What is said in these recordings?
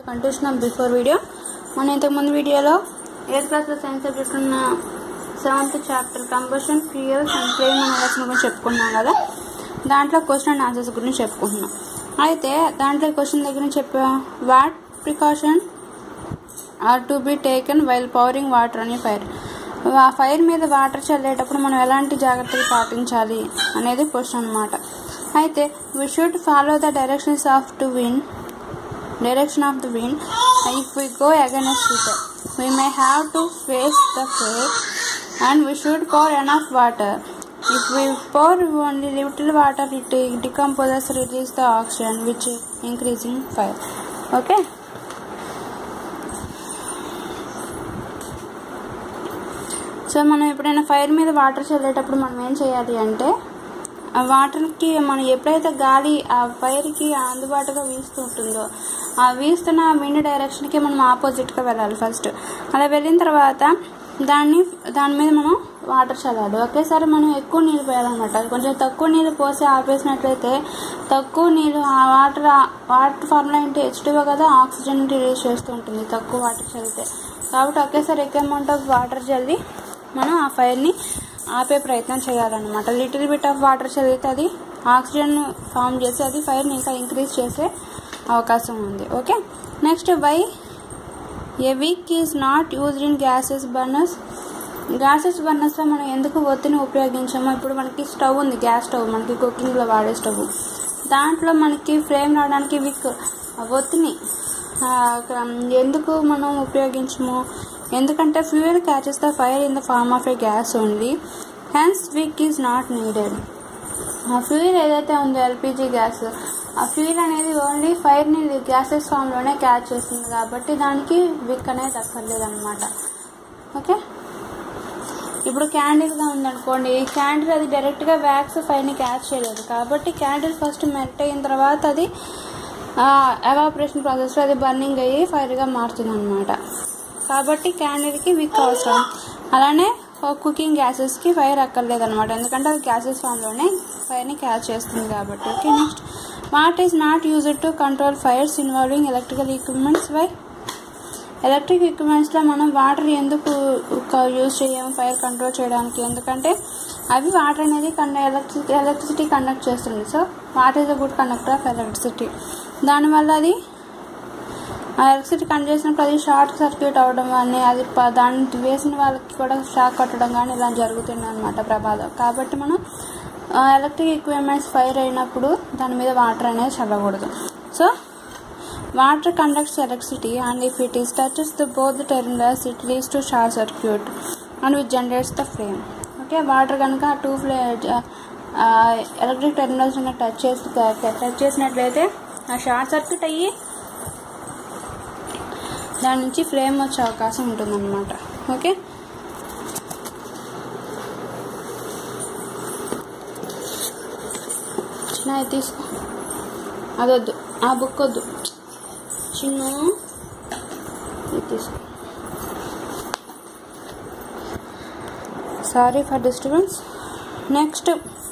Continuation of before video. మనం ఇంతకుముందు వీడియోలో 8th క్లాస్లో సైన్స్ సబ్జెక్ట్ ఉన్న 7th chapter combustion fuels and flame analysation గురించి చెప్పుకున్నాం కదా. దాంట్లో క్వశ్చన్ అండ్ ఆన్సర్స్ గురించి చెప్పుకుంటున్నాం. అయితే దాంట్లో క్వశ్చన్ దగ్గర నుంచి చెప్పా, what precaution are to be taken while pouring water on a fire. ఆ ఫైర్ మీద వాటర్ చల్లేటప్పుడు మనం ఎలాంటి జాగ్రత్తలు పాటించాలి అనేది క్వశ్చన్ అన్నమాట. అయితే we should follow the direction of the wind if we go against it. We may have to face the fire and we should pour enough water. If we pour only little water, it decomposes, release the oxygen which increasing fire. Okay. So మనం ఎప్పుడైనా fire మీద water చల్లేటప్పుడు మనం ఏం చేయాలి అంటే, ఆ వాటర్కి మనం ఎప్పుడైతే గాలి ఆ ఫైర్కి అందుబాటుగా వీస్తూ ఉంటుందో ఆ వీస్తున్న విండ్ డైరెక్షన్కి మనం ఆపోజిట్గా వెళ్ళాలి ఫస్ట్. అలా వెళ్ళిన తర్వాత దాని మీద మనం వాటర్ చల్లాలి. ఒకేసారి మనం ఎక్కువ నీళ్ళు పోయాలన్నమాట. కొంచెం తక్కువ నీళ్ళు పోసి ఆపేసినట్లయితే తక్కువ నీళ్ళు ఆ వాటర్ ఫార్ములా ఏంటి, H2O కదా, ఆక్సిజన్ రిలీజ్ చేస్తూ ఉంటుంది తక్కువ వాటర్ చల్లితే. కాబట్టి ఒకేసారి ఎక్కువ అమౌంట్ ఆఫ్ వాటర్ చల్లి మనం ఆ ఫైర్ని ఆపే ప్రయత్నం చేయాలన్నమాట. లిటిల్ బిట్ ఆఫ్ వాటర్ చదివితే అది ఆక్సిజన్ ఫామ్ చేసి అది ఫైర్ని ఇంకా ఇంక్రీజ్ చేసే అవకాశం ఉంది. Okay. Next, why a wick is not used in gases బర్నర్స్లో మనం ఎందుకు ఒత్తిని ఉపయోగించామో. ఇప్పుడు మనకి స్టవ్ ఉంది, గ్యాస్ స్టవ్, మనకి కుకింగ్లో వాడే స్టవ్. దాంట్లో మనకి ఫ్లేమ్ రావడానికి విక్ ఒత్తిని ఎందుకు మనం ఉపయోగించము, ఎందుకంటే fuel catches the fire in the form of a gas only, hence wick is not needed. ఆ ఫ్యూయల్ ఏదైతే ఉందో ఎల్పిజి గ్యాస్, ఆ ఫ్యూయల్ అనేది ఓన్లీ ఫైర్ని గ్యాసెస్ ఫామ్లోనే క్యాచ్ చేస్తుంది కాబట్టి దానికి విక్ అనేది అక్కర్లేదన్నమాట. ఓకే. ఇప్పుడు క్యాండిల్గా ఉందనుకోండి, క్యాండిల్ అది డైరెక్ట్గా వ్యాక్స్ ఫైర్ని క్యాచ్ చేయలేదు కాబట్టి క్యాండిల్ ఫస్ట్ మెల్ట్ అయిన తర్వాత అది ఎవాపరేషన్ ప్రాసెస్లో అది బర్నింగ్ అయ్యి ఫైర్గా మారుతుంది అనమాట. కాబట్టి క్యాండిల్కి విక్ అవసరం. అలానే కుకింగ్ గ్యాసెస్కి ఫైర్ అక్కర్లేదన్నమాట, ఎందుకంటే అది గ్యాసెస్ ఫామ్లోనే ఫైర్ని క్యాచ్ చేస్తుంది కాబట్టి. Okay. Next, what is not used to control fires involving electrical equipments. Why electric ఎక్విప్మెంట్స్లో మనం వాటర్ ఎందుకు యూజ్ చేయము ఫైర్ కంట్రోల్ చేయడానికి, ఎందుకంటే అవి వాటర్ అనేది ఎలక్ట్రిసిటీ కండక్ట్ చేస్తుంది. So what is the good conductor of electricity. దానివల్ల అది ఆ ఎలక్ట్రిసిటీ కండక్ట్ చేసినప్పుడు అది షార్ట్ సర్క్యూట్ అవ్వడం కానీ, అది దాన్ని వేసిన వాళ్ళకి కూడా షాక్ కొట్టడం కానీ ఇలా జరుగుతుంది అనమాట, ప్రమాదం. కాబట్టి మనం ఎలక్ట్రిక్ ఎక్విప్మెంట్స్ ఫైర్ అయినప్పుడు దాని మీద వాటర్ అనేది చల్లకూడదు. So water conducts electricity and if it is touches the both terminals it leads to short circuit and which generates the flame. Okay. Water కనుక ఎలక్ట్రిక్ టెర్మినల్స్ టచ్ చేసినట్లయితే ఆ short circuit అయ్యి దాని నుంచి ఫ్లేమ్ వచ్చే అవకాశం ఉంటుందన్నమాట. ఓకే. చిన్న తీసుకో, అదొద్దు, ఆ బుక్ వద్దు, చిన్న తీసుకో. Sorry for disturbance. Next,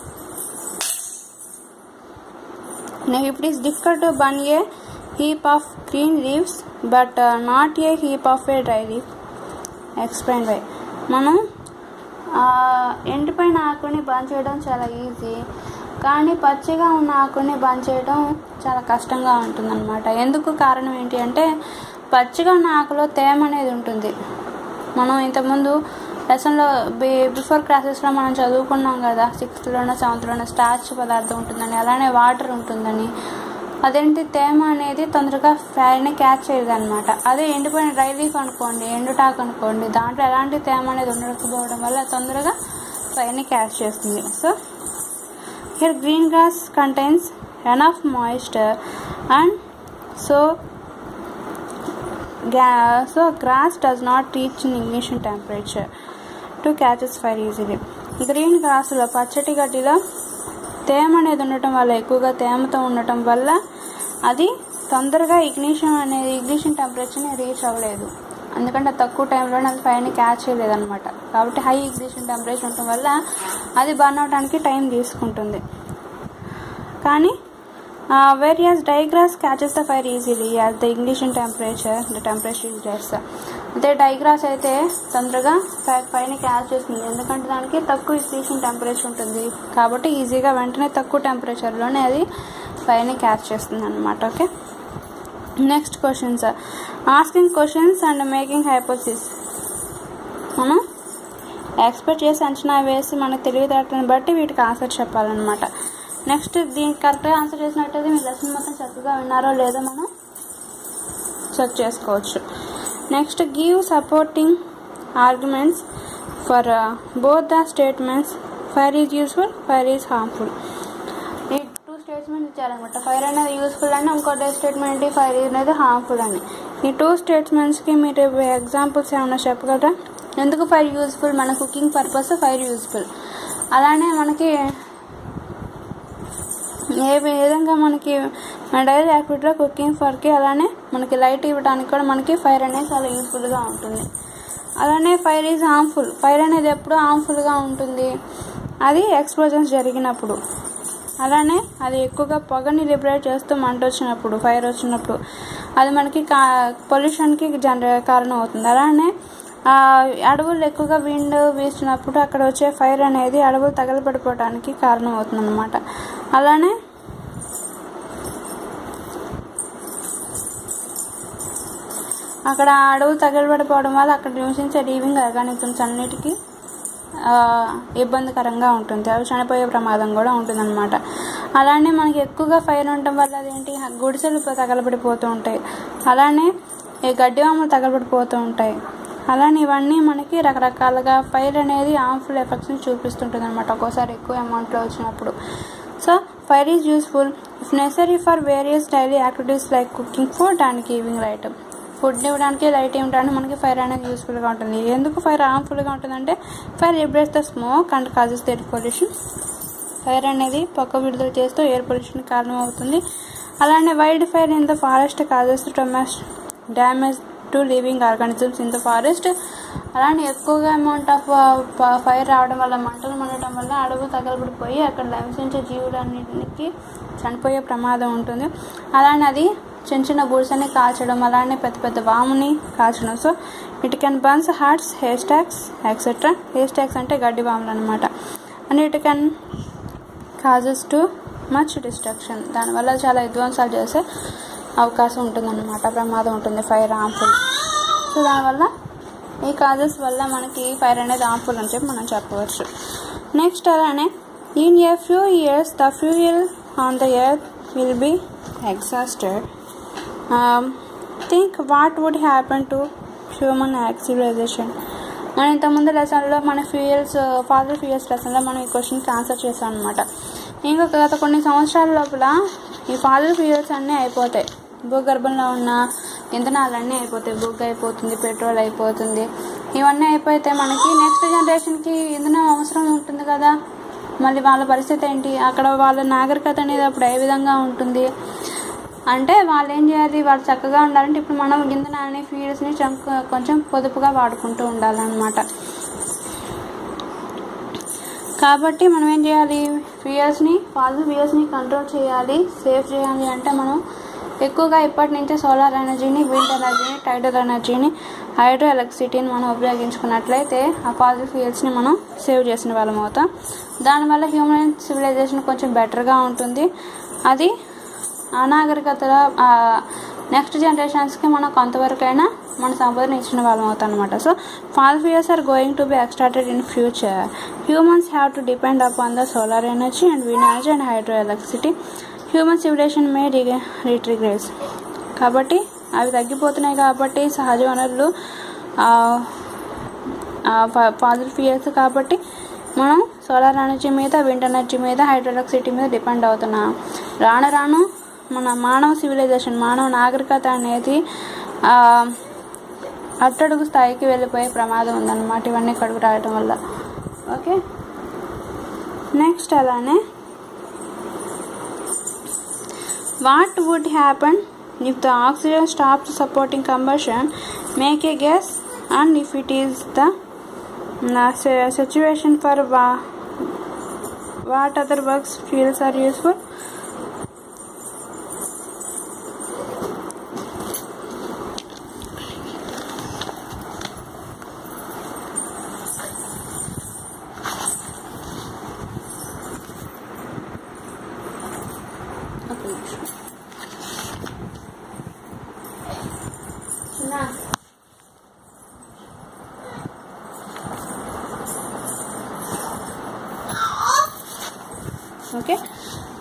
it is difficult to burn a heap of green leaves but not a heap of a dry leaf. Explain why. మనం ఎండిపోయిన ఆకుని బంద్ చేయడం చాలా ఈజీ, కానీ పచ్చిగా ఉన్న ఆకుని బంద్ చేయడం చాలా కష్టంగా ఉంటుందన్నమాట. ఎందుకు కారణం ఏంటి అంటే, పచ్చిగా ఉన్న ఆకులో తేమ అనేది ఉంటుంది. మనం ఇంతకుముందు లెసన్లో బిఫోర్ క్లాసెస్లో మనం చదువుకున్నాం కదా, 6th-లోనో 7th-లోనో స్టార్చ్ పదార్థం ఉంటుందని, అలానే వాటర్ ఉంటుందని. అదేంటి, తేమ అనేది తొందరగా ఫైర్ని క్యాచ్ చేయదు అనమాట. అదే ఎండిపోయిన డ్రై లీఫ్ అనుకోండి, ఎండుటాకు అనుకోండి, దాంట్లో ఎలాంటి తేమ అనేది ఉండకపోవడం వల్ల తొందరగా ఫైర్ని క్యాచ్ చేస్తుంది. So here green grass contains enough moisture and so grass does not reach in ignition temperature to catches fire easily. Green గ్రాస్లో, పచ్చటి గడ్డిలో తేమ అనేది ఉండటం వల్ల, ఎక్కువగా తేమతో ఉండటం వల్ల అది తొందరగా ఇగ్నిషన్ టెంపరేచర్ని రీచ్ అవ్వలేదు, ఎందుకంటే తక్కువ టైంలోనే అది ఫైర్ని క్యాచ్ చేయలేదన్నమాట. కాబట్టి హై ఇగ్నిషన్ టెంపరేచర్ ఉండటం వల్ల అది బర్న్ అవడానికి టైం తీసుకుంటుంది. కానీ whereas dry grass catches the fire easily as the ignition temperature, the temperature is less. అదే డ్రై గ్రాస్ అయితే తొందరగా పైన క్యాచ్ చేస్తుంది, ఎందుకంటే దానికి తక్కువ ignition టెంపరేచర్ ఉంటుంది కాబట్టి ఈజీగా వెంటనే తక్కువ టెంపరేచర్లోనే అది పైన క్యాచ్ చేస్తుంది అనమాట. Okay, next questions. Asking questions and making hypothesis. మనం ఎక్స్పెక్ట్ చేసి అంచనా వేసి మనకు తెలివితేటలను బట్టి వీటికి ఆన్సర్ చెప్పాలన్నమాట. నెక్స్ట్ దీనికి కరెక్ట్గా ఆన్సర్ చేసినట్టయితే మీ లెసన్ మొత్తం చక్కగా విన్నారో లేదో మనం చెక్ చేసుకోవచ్చు. Next give supporting arguments for both the statements fire is useful, fire is harmful. ఈ 2 స్టేట్మెంట్స్ ఇచ్చారనమాట. ఫైర్ అనేది యూస్ఫుల్ అని, ఇంకోటి స్టేట్మెంట్ ఫైర్ అనేది హార్మ్ఫుల్ అని. ఈ 2 స్టేట్మెంట్స్కి మీరు ఎగ్జాంపుల్స్ ఏమైనా చెప్పగలరా? ఎందుకు ఫైర్ యూస్ఫుల్? మన కుకింగ్ పర్పస్ ఫైర్ యూస్ఫుల్. అలానే మనకి ఏ విధంగా మనకి మన డైలీ యాక్టివిటీలో కుకింగ్ ఫర్కి, అలానే మనకి లైట్ ఇవ్వడానికి కూడా మనకి ఫైర్ అనేది చాలా యూస్ఫుల్గా ఉంటుంది. అలానే ఫైర్ ఈజ్ హార్మ్ఫుల్. ఫైర్ అనేది ఎప్పుడు హార్మ్ఫుల్గా ఉంటుంది, అది ఎక్స్ప్లోజన్స్ జరిగినప్పుడు. అలానే అది ఎక్కువగా పొగని లిబరేట్ చేస్తూ మంట వచ్చినప్పుడు, ఫైర్ వచ్చినప్పుడు అది మనకి పొల్యూషన్కి కారణం అవుతుంది. అలానే అడవులు ఎక్కువగా విండ్ వీసినప్పుడు అక్కడ వచ్చే ఫైర్ అనేది అడవులు తగలబడిపోవడానికి కారణం అవుతుంది అన్నమాట. అలానే అక్కడ అడవులు తగలబడిపోవడం వల్ల అక్కడ నివసించే లివింగ్ ఆర్గానిజమ్స్ అన్నిటికీ ఇబ్బందికరంగా ఉంటుంది, అవి చనిపోయే ప్రమాదం కూడా ఉంటుందన్నమాట. అలానే మనకి ఎక్కువగా ఫైర్ ఉండటం వల్ల అదేంటి గుడిసెలు తగలబడిపోతూ ఉంటాయి, అలానే గడ్డివాములు తగలబడిపోతూ ఉంటాయి. అలానే ఇవన్నీ మనకి రకరకాలుగా ఫైర్ అనేది హార్మ్ఫుల్ ఎఫెక్ట్స్ని చూపిస్తుంటుంది అనమాట ఒక్కోసారి ఎక్కువ అమౌంట్లో వచ్చినప్పుడు. So fire is useful if necessary for various daily activities like cooking food and giving light. Food ఇవ్వడానికి, లైట్ ఇవ్వడానికి మనకి ఫైర్ అనేది యూస్ఫుల్గా ఉంటుంది. ఎందుకు ఫైర్ హార్మ్ఫుల్గా ఉంటుందంటే fire liberates the smoke and causes the air pollution. Fire అనేది పొగ విడుదల చేస్తూ ఎయిర్ పొల్యూషన్ కారణం అవుతుంది. అలానే wild fire in the forest causes damage to living organisms in the forest. అలానే ఎక్కువగా అమౌంట్ ఆఫ్ ఫైర్ రావడం వల్ల, మంటలు మండటం వల్ల అడవులు తగలబడిపోయి అక్కడ నివసించే జీవులన్నింటికి చనిపోయే ప్రమాదం ఉంటుంది. అలానే అది చిన్న చిన్న గుడిసెని కాల్చడం, అలానే పెద్ద పెద్ద వాముని కాల్చడం. So it can burns huts, haystacks etcetera. Haystacks అంటే గడ్డి వాములు అనమాట. And it can causes too much destruction. దానివల్ల చాలా విధ్వంసాలు చేసే అవకాశం ఉంటుందన్నమాట, ప్రమాదం ఉంటుంది ఫైర్ హార్మ్ఫుల్. సో దానివల్ల ఈ కాజెస్ వల్ల మనకి ఫైర్ అనేది హార్మ్ఫుల్ అని చెప్పి మనం చెప్పవచ్చు. నెక్స్ట్ అలానే in a few years the fuel on the earth will be exhausted. Think what would happen to human civilisation. మనం ఇంతకుముందు లెసన్లో మన ఫాదర్ ఫ్యూయల్స్ లెసన్లో మనం ఈ క్వశ్చన్కి ఆన్సర్ చేసాం అనమాట. ఇంకా గత కొన్ని సంవత్సరాల లోపల ఈ ఫాదర్ ఫ్యూయల్స్ అన్నీ అయిపోతాయి, భూగర్భంలో ఉన్న ఇంధనాలన్నీ అయిపోతాయి. బొగ్గు అయిపోతుంది, పెట్రోల్ అయిపోతుంది. ఇవన్నీ అయిపోతే మనకి నెక్స్ట్ జనరేషన్కి ఇంధనం అవసరం ఉంటుంది కదా, మళ్ళీ వాళ్ళ పరిస్థితి ఏంటి? అక్కడ వాళ్ళ నాగరికత అనేది అప్పుడు ఏ విధంగా ఉంటుంది అంటే వాళ్ళు ఏం చేయాలి, వాళ్ళు చక్కగా ఉండాలంటే ఇప్పుడు మనం ఇంధనాన్ని, ఫ్యూయల్స్ని కొంచెం పొదుపుగా వాడుకుంటూ ఉండాలన్నమాట. కాబట్టి మనం ఏం చేయాలి, ఫాజిల్ ఫ్యూయల్స్ని కంట్రోల్ చేయాలి, సేవ్ చేయాలి. అంటే మనం ఎక్కువగా ఇప్పటి నుంచే సోలార్ ఎనర్జీని, విండ్ ఎనర్జీని, టైడల్ ఎనర్జీని, హైడ్రో ఎలక్ట్రిసిటీని మనం ఉపయోగించుకున్నట్లయితే ఆ ఫాజిల్ ఫ్యూయల్స్ని మనం సేవ్ చేసిన వాళ్ళం అవుతాం. దానివల్ల హ్యూమన్ సివిలైజేషన్ కొంచెం బెటర్గా ఉంటుంది. అది అనాగరికతలో నెక్స్ట్ జనరేషన్స్కి మనం కొంతవరకైనా మన సంపదను ఇచ్చిన వాళ్ళం అవుతాం అనమాట. So fossil fuels are going to be extracted in future. Humans have to depend upon the solar energy and wind energy and hydro electricity. Human civilisation may retrogress. కాబట్టి అవి తగ్గిపోతున్నాయి కాబట్టి సహజ వనరులు ఫాజిల్ ఫ్యూయల్స్ కాబట్టి మనం సోలార్ ఎనర్జీ మీద, wind energy మీద, hydro electricity మీద డిపెండ్ అవుతున్నాం. రాను రాను మన మానవ సివిలైజేషన్, మానవ నాగరికత అనేది అట్టడుగు స్థాయికి వెళ్ళిపోయే ప్రమాదం ఉందన్నమాట ఇవన్నీ కడుగు రాయటం వల్ల. ఓకే, నెక్స్ట్ అలానే what would happen if the oxygen stops supporting combustion, make a guess, and if it is the situation for what other works fuels are useful.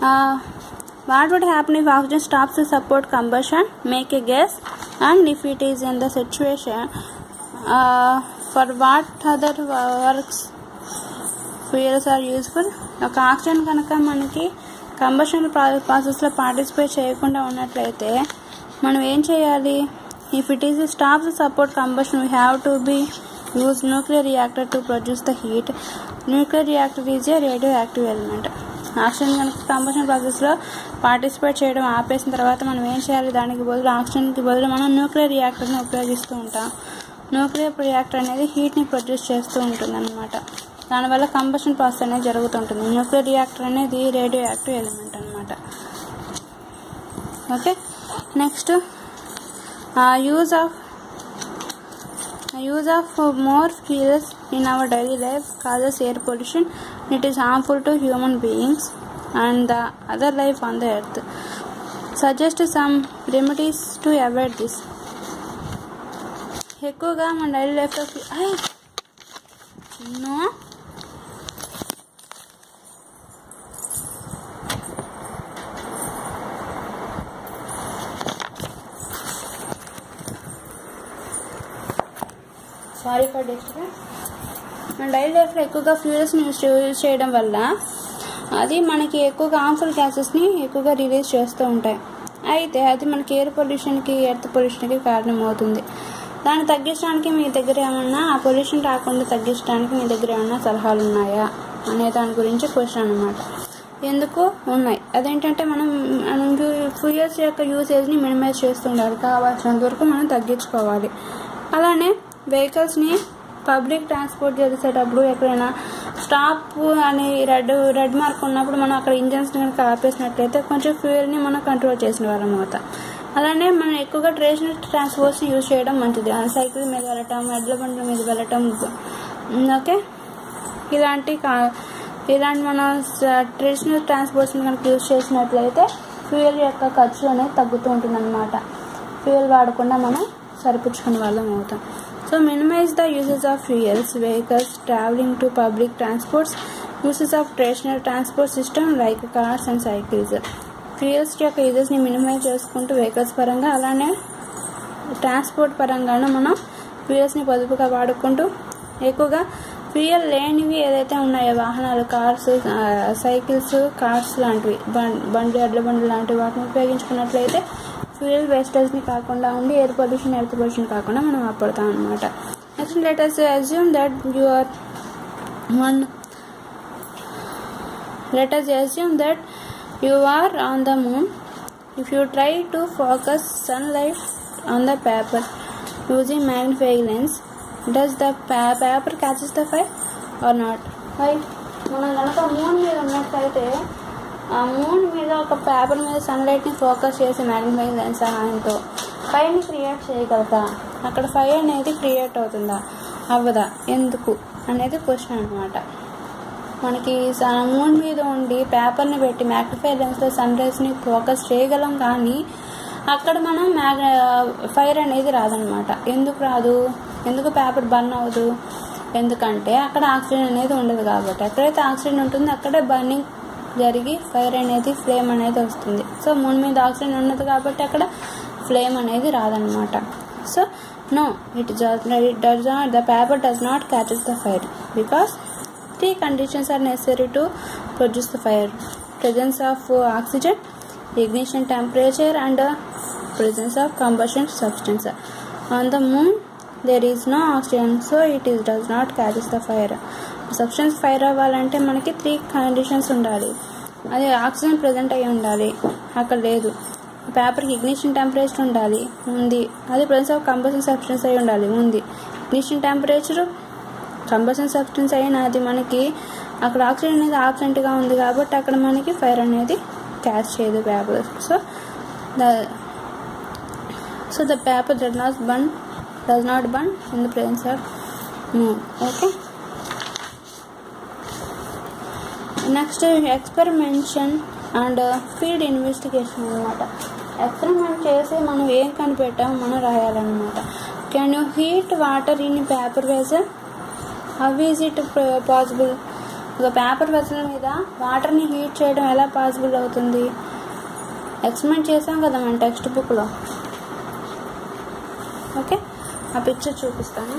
what would happen if oxygen stops to support combustion, make a gas, and if it is in the situation, for what other works fuels are useful? ఒక oxygen కనుక మనకి combustion ప్రాసెస్లో participate చేయకుండా ఉన్నట్లయితే మనం ఏం చేయాలి? If it is stops support combustion we have to be use nuclear reactor to produce the heat. Nuclear reactor is a radio active element. Oxygen కనుక కంబషన్ ప్రాసెస్లో పార్టిసిపేట్ చేయడం ఆపేసిన తర్వాత మనం ఏం చేయాలి? దానికి బదులు ఆక్సిజన్కి బదులు మనం న్యూక్లియర్ రియాక్టర్ని ఉపయోగిస్తూ ఉంటాం. న్యూక్లియర్ రియాక్టర్ అనేది హీట్ని ప్రొడ్యూస్ చేస్తూ ఉంటుంది అన్నమాట. దానివల్ల కంబషన్ ప్రాసెస్ అనేది జరుగుతుంటుంది. న్యూక్లియర్ రియాక్టర్ అనేది రేడియో యాక్టివ్ ఎలిమెంట్ అనమాట. Okay, next use of more fuels in our daily life causes air pollution. It is harmful to human beings and the other life on the earth. Suggest some remedies to avoid this. ఎక్కువగా మన daily లైఫ్లో sorry for disturbance. మన daily లైఫ్లో ఎక్కువగా ఫ్యూయల్స్ని use చేయడం వల్ల అది మనకి ఎక్కువగా హార్మ్ఫుల్ గ్యాసెస్ని ఎక్కువగా రిలీజ్ చేస్తూ ఉంటాయి. అయితే అది మనకి ఎయిర్ పొల్యూషన్కి, ఎర్త్ పొల్యూషన్కి కారణమవుతుంది. దాన్ని తగ్గించడానికి మీ దగ్గర ఏమన్నా, ఆ పొల్యూషన్ రాకుండా తగ్గించడానికి మీ దగ్గర ఏమన్నా సలహాలు ఉన్నాయా అనే దాని గురించి క్వశ్చన్ అనమాట. ఎందుకు ఉన్నాయి? అదేంటంటే మనం ఫ్యూయల్స్ యొక్క యూసేజ్ని మినిమైజ్ చేస్తుండాలి. కావాల్సినంత వరకు మనం తగ్గించుకోవాలి. అలానే వెహికల్స్ని పబ్లిక్ ట్రాన్స్పోర్ట్ చేసేటప్పుడు ఎక్కడైనా స్టాప్ అని రెడ్ మార్క్ ఉన్నప్పుడు మనం అక్కడ ఇంజన్స్ కనుక ఆపేసినట్లయితే కొంచెం ఫ్యూయల్ని మనం కంట్రోల్ చేసిన వాళ్ళం అవుతాం. అలానే మనం ఎక్కువగా ట్రెడిషనల్ ట్రాన్స్పోర్ట్స్ని యూజ్ చేయడం మంచిది. సైకిల్ మీద వెళ్ళటం, ఎడ్ల బండ్ల మీద వెళ్ళటం, ఓకే, ఇలాంటి మన ట్రెడిషనల్ ట్రాన్స్పోర్ట్స్ని కనుక యూజ్ చేసినట్లయితే ఫ్యూయల్ యొక్క ఖర్చు అనేది తగ్గుతూ ఉంటుంది అన్నమాట. ఫ్యూయల్ వాడకుండా మనం సరిపుచ్చుకునే వాళ్ళం అవుతాం. So minimize the uses of fuels, vehicles, traveling to public transports, uses of traditional transport system like cars and cycles. Fuels యొక్క యూజెస్ని మినిమైజ్ చేసుకుంటూ వెహికల్స్ పరంగా, అలానే ట్రాన్స్పోర్ట్ పరంగాను మనం ఫ్యూయల్స్ని పొదుపుగా వాడుకుంటూ ఎక్కువగా ఫ్యూయల్ లేనివి ఏదైతే ఉన్నాయో వాహనాలు, కార్స్, సైకిల్స్, కార్స్ లాంటివి, ఎడ్ల బండ్లు లాంటివి వాటిని ఉపయోగించుకున్నట్లయితే ఫ్యూయల్ వేస్టేజ్ని కాకుండా ఉండి ఎయిర్ పొల్యూషన్, ఎర్త్ పొల్యూషన్ కాకుండా మనం ఆపడతాం అనమాట. Next let us assume that you are on the moon. If you try to focus sunlight on the paper using magnifying lens, does the paper catches the fire or not? Right? మనం కనుక moon మీద ఉన్నట్లయితే ఆ moon మీద ఒక paper మీద సన్లైట్ని focus చేసి మ్యాగ్నిఫైయింగ్ లెన్స్ సహాయంతో ఫైర్ని క్రియేట్ చేయగలదా? అక్కడ ఫైర్ అనేది క్రియేట్ అవుతుందా, అవ్వదా, ఎందుకు అనేది క్వశ్చన్ అనమాట. మనకి మూన్ మీద ఉండి పేపర్ని పెట్టి మ్యాగ్నిఫైయింగ్ లెన్స్లో సన్ రైజ్ని ఫోకస్ చేయగలం, కానీ అక్కడ మనం ఫైర్ అనేది రాదనమాట. ఎందుకు రాదు? ఎందుకు పేపర్ బర్న్ అవ్వదు? ఎందుకంటే అక్కడ ఆక్సిజన్ అనేది ఉండదు కాబట్టి. ఎక్కడైతే ఆక్సిజన్ ఉంటుందో అక్కడే బర్నింగ్ జరిగి ఫైర్ అనేది, ఫ్లేమ్ అనేది వస్తుంది. సో మూన్ మీద ఆక్సిజన్ ఉన్నది కాబట్టి అక్కడ ఫ్లేమ్ అనేది రాదనమాట. So no, the paper does not catch the fire because 3 conditions are necessary to produce the fire: presence of oxygen, ignition temperature, and presence of combustion substance. On the moon there is no oxygen, so it does not catch the fire. Substance fire అవ్వాలంటే మనకి 3 conditions ఉండాలి. అది oxygen present అయ్యి ఉండాలి, అక్కడ లేదు. పేపర్కి ignition temperature ఉండాలి, ఉంది. అది ప్రెజెన్స్ ఆఫ్ కంబషన్ సబ్స్టెన్స్ అయి ఉండాలి, ఉంది. ఇగ్నిషన్ టెంపరేచర్, కంబషన్ సబ్స్టెన్స్ అయినా అది మనకి అక్కడ ఆక్సిజన్ అనేది ఆబ్సెంట్గా ఉంది కాబట్టి అక్కడ మనకి ఫైర్ అనేది క్యాచ్ చేయదు paper. So the paper does not burn in the presence of moon. Okay. Next experimentation and field investigation అనమాట. ఎక్స్పెరిమెంట్ చేసి మనం ఏం కనిపెట్టామో మనం రాయాలన్నమాట. Can you heat water in paper vessel? How is it possible? ఒక paper vessel మీద వాటర్ని హీట్ చేయడం ఎలా పాసిబుల్ అవుతుంది? ఎక్స్ప్లెయిన్ చేసాం కదా మన టెక్స్ట్ బుక్లో. ఓకే, ఆ పిక్చర్ చూపిస్తాను.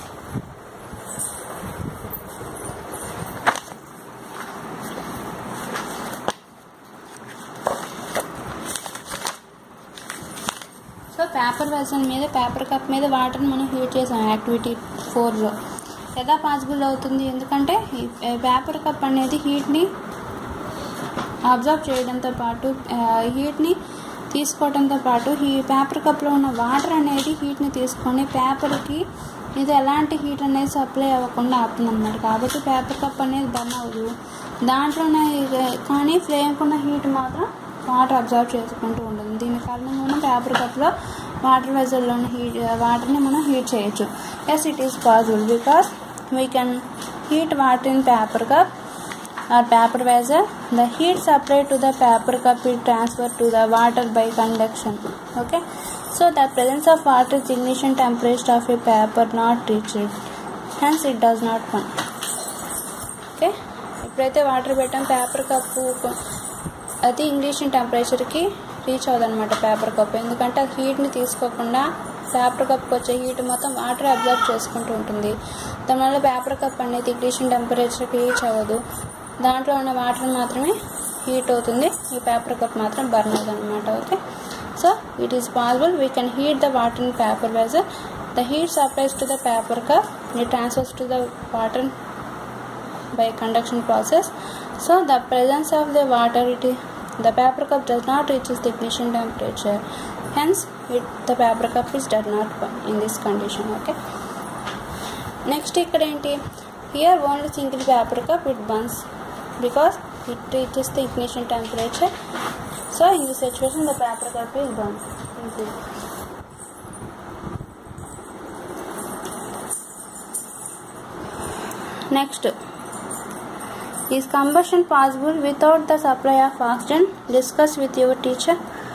సో పేపర్ వెసల్ మీద, పేపర్ కప్ మీద వాటర్ని మనం హీట్ చేసాం యాక్టివిటీ 4లో. ఎలా పాసిబుల్ అవుతుంది? ఎందుకంటే ఈ పేపర్ కప్ అనేది హీట్ని అబ్జర్వ్ చేయడంతో పాటు, హీట్ని తీసుకోవడంతో పాటు, ఈ పేపర్ కప్లో ఉన్న వాటర్ అనేది హీట్ని తీసుకొని పేపర్కి ఇది ఎలాంటి హీట్ అనేది సప్లై అవ్వకుండా ఆపుతుందన్నమాట. కాబట్టి పేపర్ కప్ అనేది బర్న్ అవ్వదు. దాంట్లోనే కానీ ఫ్లేమ్కి ఉన్న హీట్ మాత్రం వాటర్ అబ్జర్వ్ చేసుకుంటూ ఉంటుంది. దీని కారణంగా మనం పేపర్ కప్లో వాటర్ వెజల్లోని వాటర్ని మనం హీట్ చేయొచ్చు. Yes, it is possible because we can heat water in paper cup or paper vessel. The heat supplied to the paper cup is transferred to the water by conduction. Okay, so the presence of water is ignition temperature of a paper not reached, hence it does not burn. Okay, ఎప్పుడైతే water పెట్టాం paper cup అది ignition టెంపరేచర్కి reach అవ్వదన్నమాట paper cup. ఎందుకంటే అది హీట్ని తీసుకోకుండా paper కప్కి వచ్చే heat మొత్తం వాటర్ అబ్జర్వ్ చేసుకుంటూ ఉంటుంది. దానివల్ల పేపర్ కప్ అనేది ఇగ్నిషన్ టెంపరేచర్కి రీచ్ అవ్వదు. దాంట్లో ఉన్న వాటర్ మాత్రమే హీట్ అవుతుంది, ఈ పేపర్ కప్ మాత్రం బర్న్ అవుతుంది అనమాట. Okay, so it is possible we can heat the water in paper vessel. The heat supplies to the paper cup, it transfers to the water by conduction process. So the presence of the water, the paper cup does not reach the ignition temperature, hence the paper cup does not burn in this condition. Okay, next ikkada enti, here only single paper cup it burns because it reaches the ignition temperature. So in this situation the paper cup is burned easily. Next, is combustion possible without the supply of oxygen? Discuss with your teacher.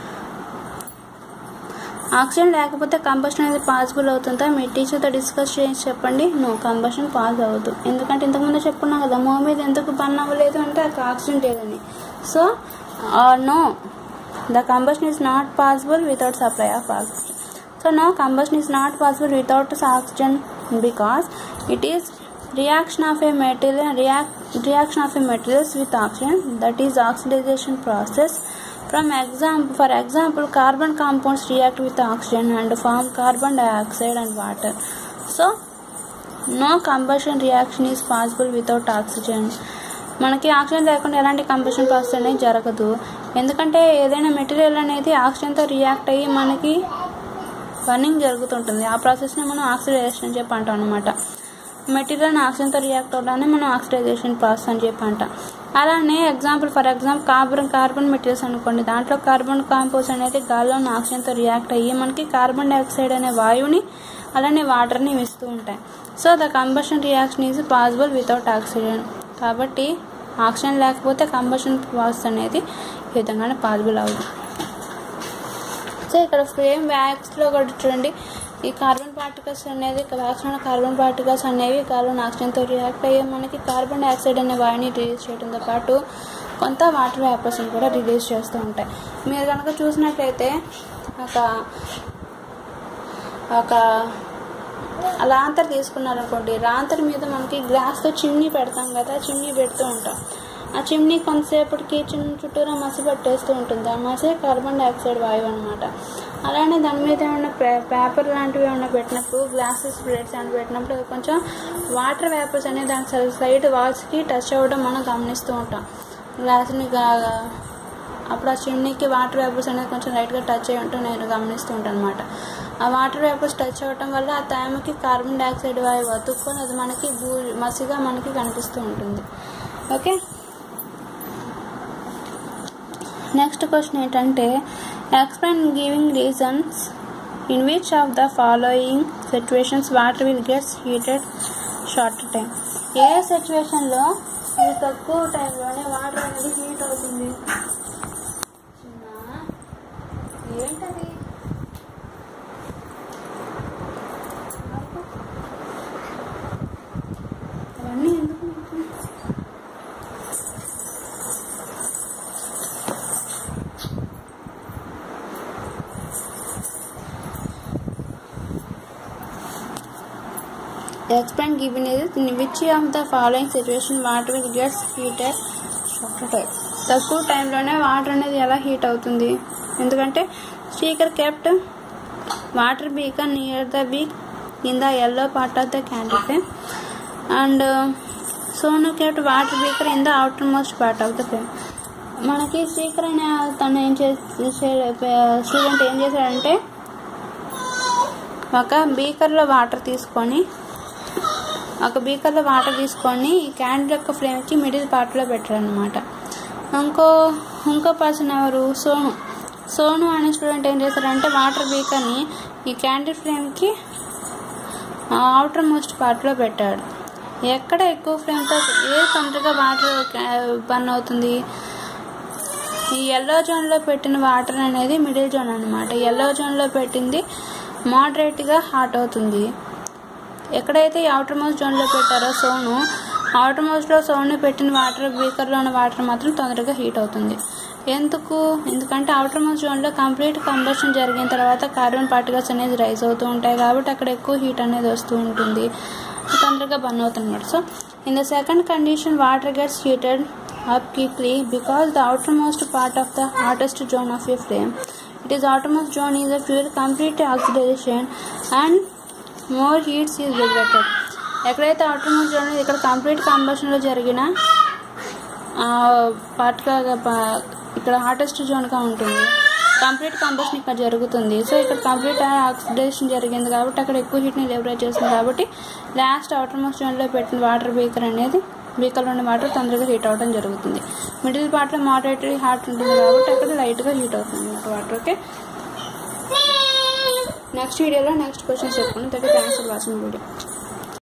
Oxygen లేకపోతే combustion అనేది possible అవుతుందా? మీ టీచర్తో discuss చేసి చెప్పండి. No, combustion pass అవ్వదు. ఎందుకంటే ఇంతకుముందు చెప్పుకున్నాం కదా, మూవ్ మీద ఎందుకు బర్న్ అవ్వలేదు అంటే అది ఆక్సిజన్ లేదని. So no, the combustion is not possible without supply of oxygen. So no, combustion is not possible without oxygen because it is reaction of a materials with oxygen, that is oxidation process. For example, carbon compounds react with oxygen and form carbon dioxide and water. So no combustion reaction is possible without oxygen. మనకి oxygen లేకుండా ఎలాంటి combustion process అనేది జరగదు. ఎందుకంటే ఏదైనా material అనేది ఆక్సిజన్తో react అయ్యి మనకి బర్నింగ్ జరుగుతుంటుంది. ఆ ప్రాసెస్ని మనం ఆక్సిడేషన్ అని చెప్పి అంటాం అనమాట. మెటీరియల్ ఆక్సిజన్తో రియాక్ట్ అవడాన్ని మనం ఆక్సిడైజేషన్ ప్రాసెస్ అని చెప్పి అంటాం. అలానే ఫర్ ఎగ్జాంపుల్ కార్బన్ మెటీరియల్స్ అనుకోండి, దాంట్లో కార్బన్ కాంపౌండ్స్ అనేది గాలిలోని ఆక్సిజన్తో రియాక్ట్ అయ్యి మనకి కార్బన్ డైఆక్సైడ్ అనే వాయువుని అలానే వాటర్ని ఇస్తూ ఉంటాయి. So the combustion reaction is possible without oxygen. కాబట్టి ఆక్సిజన్ లేకపోతే కంబషన్ ప్రాసెస్ అనేది ఈ విధంగానే పాసిబుల్ అవుతుంది. సో ఇక్కడ ఫ్రేమ్ వ్యాక్స్లో కూడా చూడండి, ఈ కార్బన్ పార్టికల్స్ అనేది వ్యాక్స్లో కార్బన్ పార్టికల్స్ అనేవి కార్బన్ ఆక్సిజన్తో రియాక్ట్ అయ్యి మనకి కార్బన్ డైఆక్సైడ్ అనే వాయుని రిలీజ్ చేయడంతో పాటు కొంత వాటర్ వేపర్స్ని కూడా రిలీజ్ చేస్తూ ఉంటాయి. మీరు కనుక చూసినట్లయితే ఒక లాంతర్ తీసుకున్నారనుకోండి, లాంతర్ మీద మనకి గ్లాస్తో చిమ్నీ పెడతాం కదా, చిమ్నీ పెడుతూ ఉంటాం. ఆ చిమ్నీ కొంతసేపటికి చుట్టూరా మసి పట్టేస్తూ ఉంటుంది. ఆ మసి కార్బన్ డైఆక్సైడ్ వాయువు అనమాట. అలానే దాని మీద ఏమైనా పేపర్ లాంటివి ఏమైనా పెట్టినప్పుడు, గ్లాసెస్ ప్లేట్స్ ఏమైనా పెట్టినప్పుడు కొంచెం వాటర్ వేపర్స్ అనేది దాని సైడ్ వాల్స్కి టచ్ అవ్వడం మనం గమనిస్తూ ఉంటాం. గ్లాస్ని అప్పుడు ఆ చిమ్నీకి వాటర్ వేపర్స్ అనేది కొంచెం లైట్గా టచ్ అయ్యి ఉంటూ నేను గమనిస్తూ ఉంటాను అనమాట. ఆ వాటర్ వేపర్స్ టచ్ అవ్వటం వల్ల ఆ తేమకి కార్బన్ డైఆక్సైడ్ వాయువు అతుక్కొని అది మనకి మసిగా మనకి కనిపిస్తూ ఉంటుంది. ఓకే, నెక్స్ట్ క్వశ్చన్ ఏంటంటే, explain giving reasons in which of the following situations water will gets heated short time. ఏ సిచ్యువేషన్లో ఇది తక్కువ టైంలోనే వాటర్ అనేది హీట్ అవుతుంది? ఏంటది? అవన్నీ ఎందుకు? explain given is in which of the following situation water gets heated shorter time. తక్కువ టైంలోనే వాటర్ అనేది ఎలా హీట్ అవుతుంది? ఎందుకంటే speaker kept water beaker near the beak in the yellow part of the candle flame and Sonu kept water beaker in the outermost part of the flame. మనకి speaker అనే తను ఏం స్టూడెంట్ ఏం చేశాడంటే ఒక బీకర్లో వాటర్ తీసుకొని ఈ క్యాండిల్ యొక్క ఫ్లేమ్కి మిడిల్ పార్ట్లో పెట్టాడు అనమాట. ఇంకో పర్సన్ ఎవరు? సోను అనే స్టూడెంట్ ఏం చేశారంటే వాటర్ బీకర్ని ఈ క్యాండిల్ ఫ్లేమ్కి అవుటర్ మోస్ట్ పార్ట్లో పెట్టాడు. ఎక్కడ ఎక్కువ ఫ్లేమ్తో తొందరగా వాటర్ బర్న్ అవుతుంది? ఈ ఎల్లో జోన్లో పెట్టిన వాటర్ అనేది మిడిల్ జోన్ అనమాట. ఎల్లో జోన్లో పెట్టింది మోడరేట్గా హాట్ అవుతుంది. ఎక్కడైతే ఈ అవుటర్ మోస్ట్ జోన్లో పెట్టారో అవుటర్ మోస్ట్లో సోను పెట్టిన వాటర్ బీకర్లో ఉన్న వాటర్ మాత్రం తొందరగా హీట్ అవుతుంది. ఎందుకంటే అవుటర్ మోస్ట్ జోన్లో కంప్లీట్ కంబషన్ జరిగిన తర్వాత కార్బన్ పార్టికల్స్ అనేది రైజ్ అవుతూ ఉంటాయి కాబట్టి అక్కడ ఎక్కువ హీట్ అనేది వస్తూ ఉంటుంది, తొందరగా బర్న్ అవుతుంది అన్నమాట. So in the second condition water gets heated up quickly because the outermost part of the hottest zone of a flame. It is outermost zone is a fuel complete oxidation and more heat is liberated. ఎక్కడైతే outermost zone ఇక్కడ complete కంబషన్లో జరిగిన పార్ట్గా ఇక్కడ hottest జోన్గా ఉంటుంది. Complete combustion ఇక్కడ జరుగుతుంది. So ఇక్కడ కంప్లీట్ ఆక్సిడేషన్ జరిగింది కాబట్టి అక్కడ ఎక్కువ హీట్ని లిబరేట్ చేస్తుంది కాబట్టి లాస్ట్ outermost జోన్లో పెట్టిన వాటర్ బీకర్లో ఉన్న వాటర్ తొందరగా హీట్ అవ్వడం జరుగుతుంది. మిడిల్ పార్ట్లో మోడరేట్లీ హాట్ ఉంటుంది కాబట్టి అక్కడ లైట్గా హీట్ అవుతుంది అన్నమాట వాటర్. ఓకే, నెక్స్ట్ వీడియోలో నెక్స్ట్ క్వశ్చన్స్ చెప్పుకుని థ్యాంక్స్ ఫర్ వాచింగ్ వీడియో.